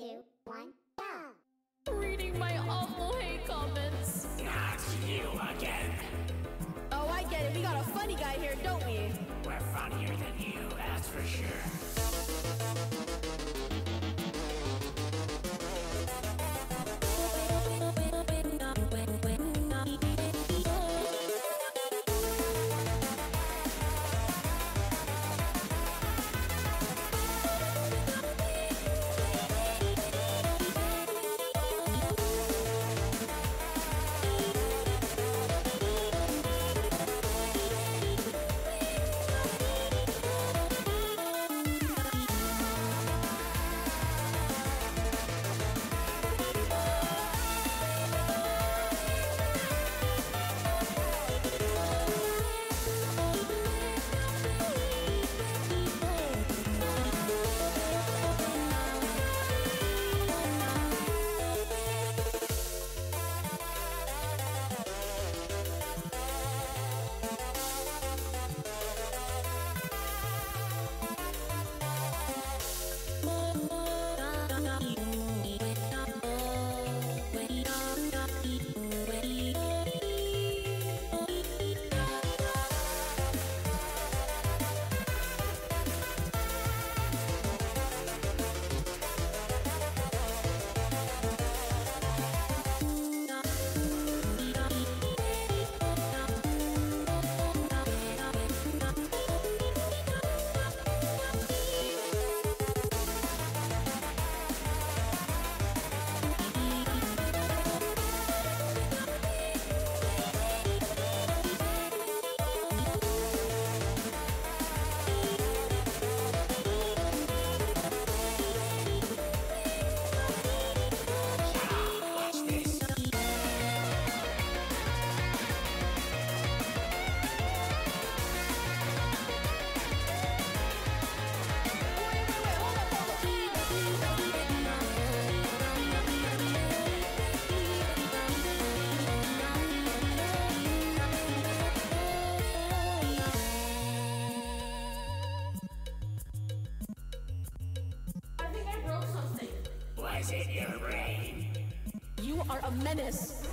2, 1, go! Reading my awful hate comments. Not you again. Oh, I get it. We got a funny guy here, don't we? We're funnier than you, that's for sure. Was it your brain? You are a menace.